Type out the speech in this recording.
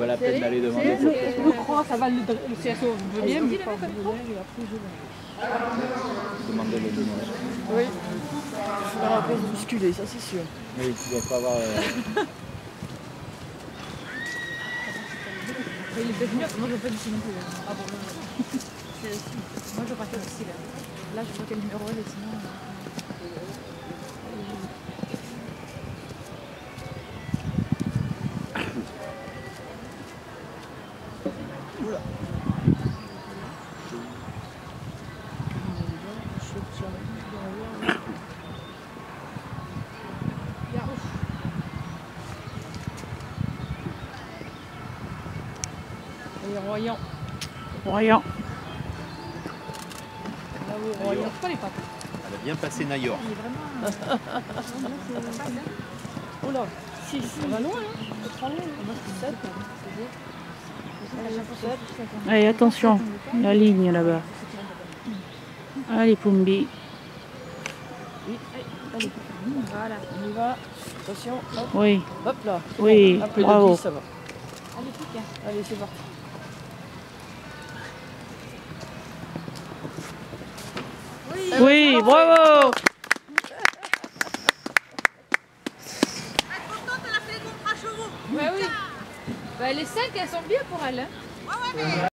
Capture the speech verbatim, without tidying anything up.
pas la peine d'aller demander. Je crois, ça va le, le C S O, je veux bien, mais pas vous et après je vais. Demander le dimanche. Oui. Je vais après bousculer, ça c'est sûr. Oui, tu dois pas avoir... Euh... Il est peut-être mieux, moi je ne veux pas d'ici non plus. Ah bon, moi je veux partir d'ici là. Là je vois quel numéro elle est sinon. Oula. Et Royan. Royan. Bravo, Royan. Pas les pattes. Elle a bien passé Nayor. Il est vraiment. Oh là, si, si. On va loin, hein. On va loin. sept. Allez, attention, la ligne là-bas. Allez, Pumbi. Oui, allez. Voilà, on y va. Attention, hop. Oui. Hop là. Oui, bon. Après bravo. de dix, ça va. Allez, pique. Allez, c'est parti. Oui, Oui, bravo. bah oui. Bah, les cinq, elles sont bien pour elle. Hein.